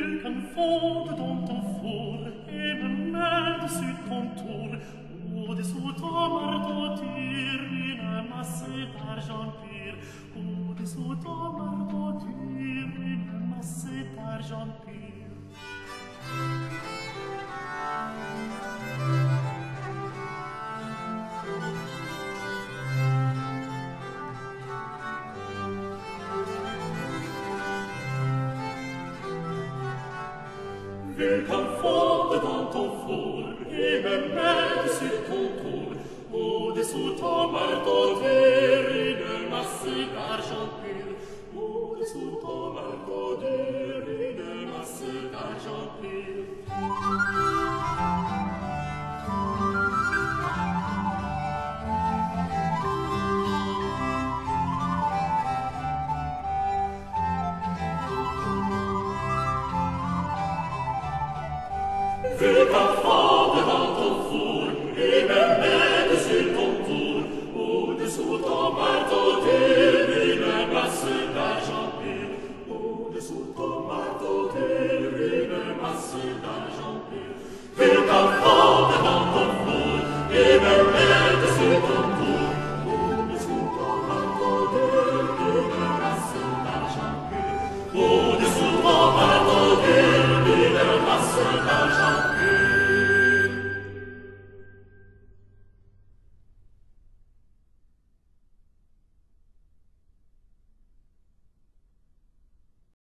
Vilken fågel de får, även med sitt kontor. Och det så damer då dyr, une masse d'argent pur. Och det så damer då dyr, une masse d'argent pur. Vilken fågel de får, även med sitt kontor. Och det så damer då dyr, une masse d'argent pur. Och det så damer då dyr, une masse d'argent pur. Vilken fågel de får, även med sitt kontor. Och det så damer då dyr, une masse d'argent pur. Och det så damer då dyr, une masse d'argent pur. Vilken fågel de får, även med sitt kontor. Och det så damer då dyr, une masse d'argent pur. Och det så damer då dyr, une masse d'argent pur.